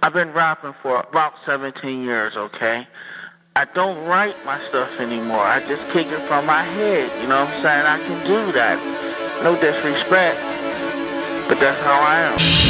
I've been rapping for about 17 years, okay? I don't write my stuff anymore. I just kick it from my head, you know what I'm saying? I can do that. No disrespect, but that's how I am.